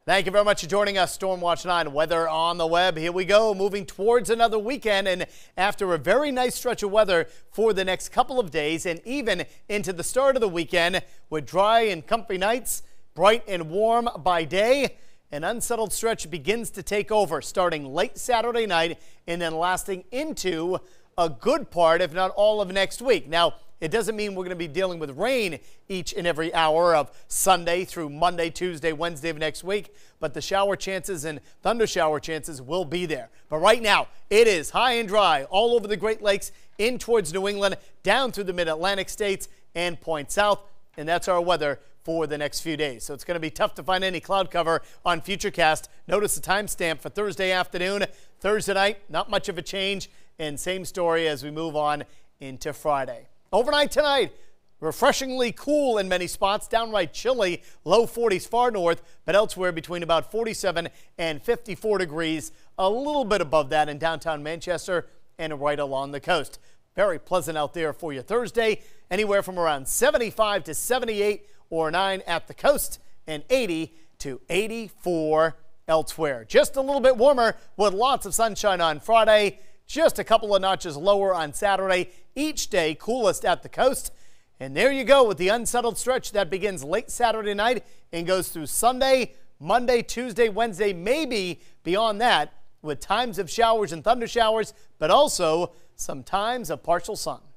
Thank you very much for joining us. Stormwatch 9 weather on the web. Here we go, moving towards another weekend, and after a very nice stretch of weather for the next couple of days and even into the start of the weekend with dry and comfy nights, bright and warm by day. An unsettled stretch begins to take over starting late Saturday night and then lasting into a good part, if not all of next week. Now, it doesn't mean we're going to be dealing with rain each and every hour of Sunday through Monday, Tuesday, Wednesday of next week, but the shower chances and thunder shower chances will be there. But right now, it is high and dry all over the Great Lakes, in towards New England, down through the mid-Atlantic states and point south, and that's our weather for the next few days. So it's going to be tough to find any cloud cover on Futurecast. Notice the timestamp for Thursday afternoon. Thursday night, not much of a change, and same story as we move on into Friday. Overnight tonight, refreshingly cool in many spots, downright chilly, low 40s far north, but elsewhere between about 47 and 54 degrees, a little bit above that in downtown Manchester and right along the coast. Very pleasant out there for you Thursday, anywhere from around 75 to 78 or 9 at the coast and 80 to 84 elsewhere. Just a little bit warmer with lots of sunshine on Friday. Just a couple of notches lower on Saturday. Each day coolest at the coast. And there you go with the unsettled stretch that begins late Saturday night and goes through Sunday, Monday, Tuesday, Wednesday, maybe beyond that, with times of showers and thunder showers, but also some times of partial sun.